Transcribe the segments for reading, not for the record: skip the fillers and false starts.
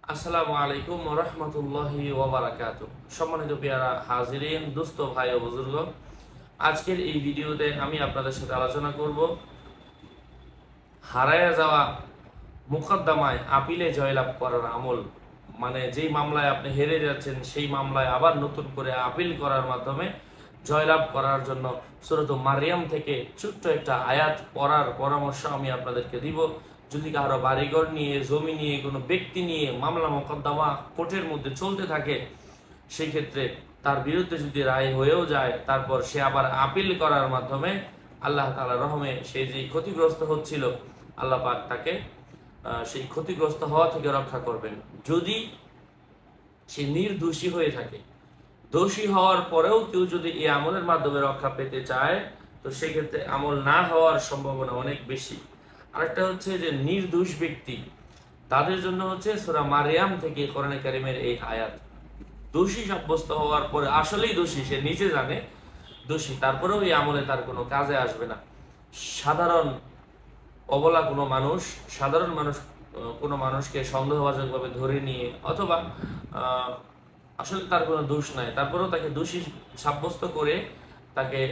আসসালামু আলাইকুম ওয়া রাহমাতুল্লাহি ওয়া বারাকাতুহু। সম্মানিত পেয়ারা হাজিরিন, দোস্ত ভাই ও বুজুর্গ, আজকের এই ভিডিওতে আমি আপনাদের সাথে আলোচনা করব হারায়া যাওয়া মুকদ্দমায় আপিলে জয়লাভ করার আমল। মানে যেই মামলায় আপনি হেরে যাচ্ছেন সেই মামলায় আবার নতুন করে আপিল করার মাধ্যমে জয়লাভ করার জন্য সূরা মারিয়াম থেকে ছোট্ট একটা আয়াত পড়ার পরামর্শ আমি আপনাদেরকে দিব। যদি কারো বাড়িঘর নিয়ে, জমি নিয়ে, কোনো ব্যক্তি নিয়ে মামলা মোকদ্দমা কোর্টের মধ্যে চলতে থাকে, সেই ক্ষেত্রে তার বিরুদ্ধে যদি রায় হয়েও যায়, তারপর সে আবার আপিল করার মাধ্যমে আল্লাহ তাআলার রহমে সে যে ক্ষতিগ্রস্ত হচ্ছিল, আল্লাহ পাক তাকে সেই ক্ষতিগ্রস্ত হওয়া থেকে রক্ষা করবেন। যদি সে নির্দোষী হয়ে থাকে, দোষী হওয়ার পরেও কেউ যদি এই আমলের মাধ্যমে রক্ষা পেতে চায়, তো সেক্ষেত্রে আমল না হওয়ার সম্ভাবনা অনেক বেশি। আরেকটা হচ্ছে যে নির্দোষ ব্যক্তি, তাদের জন্য হচ্ছে সূরা মারিয়াম থেকে কোরআনে কারিমের এই আয়াত। দোষী সাব্যস্ত হওয়ার পরে, আসলেই দোষী, সে নিজে জানে দোষী, তারপরেও এই আমলে তার কোনো কাজে আসবে না। সাধারণ অবলা কোনো মানুষ, সাধারণ মানুষ কোনো মানুষকে সন্দেহভাজকভাবে ধরে নিয়ে, অথবা আসলে তার কোনো দোষ নাই, তারপরেও তাকে দোষী সাব্যস্ত করে তাকে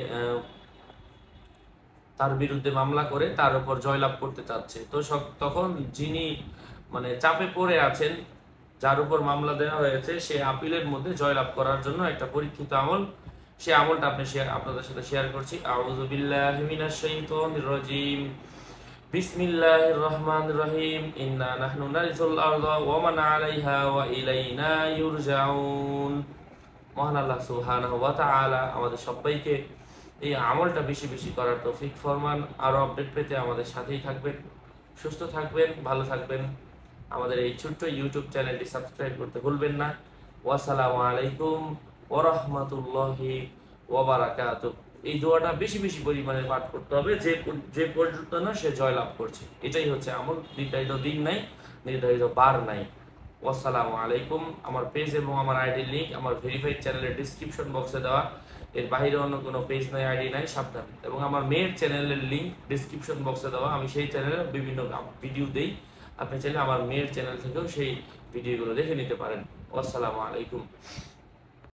তার বিরুদ্ধে মামলা করে তার উপর জয়লাভ করতে চাচ্ছে, তো তখন যিনি মানে চাপে পড়ে আছেন, যার উপর মামলা দেওয়া হয়েছে, সে আপিলের মধ্যে জয়লাভ করার জন্য একটা পরীক্ষিত আমল, সে আমলটা আপনাদের সাথে শেয়ার করছি। আউযু বিল্লাহি মিনাশ শাইতানির রাজিম। বিসমিল্লাহির রহমানির রহিম। ইন্না নাহনু নারিসুল আরদা ওয়া মান আলাইহা ওয়া ইলাইনা ইউরজাউন। মহান আল্লাহ সুবহানাহু ওয়া তাআলা আমাদের সবাইকে এই আমলটা বেশি বেশি করার তৌফিক ফরমান। আরো আপডেট পেতে আমাদের সাথেই থাকবেন, সুস্থ থাকবেন, ভালো থাকবেন। আমাদের এই ছোট্ট ইউটিউব চ্যানেলটি সাবস্ক্রাইব করতে ভুলবেন না। ওয়াসসালামু আলাইকুম ওয়া রাহমাতুল্লাহি ওয়া বারাকাতুহু। এই দোয়াটা বেশি বেশি পরিমাণে পাঠ করতে হবে, যে পর্যন্ত না সে জয়লাভ করছে। এটাই হচ্ছে আমল। নির্ধারিত দিন নাই, নির্ধারিত বার নাই। আসসালামু আলাইকুম। আমার পেজ এবং আমার আইডির লিঙ্ক আমার ভেরিফাইড চ্যানেলের ডিসক্রিপশন বক্সে দেওয়া, এর বাইরে অন্য কোনো পেজ নাই, আইডি নাই, সাবধান। এবং আমার মেয়ের চ্যানেলের লিঙ্ক ডিসক্রিপশন বক্সে দেওয়া, আমি সেই চ্যানেলে বিভিন্ন ভিডিও দেই, আপনি চাইলে আমার মেয়ের চ্যানেল থেকেও সেই ভিডিওগুলো দেখে নিতে পারেন। আসসালামু আলাইকুম।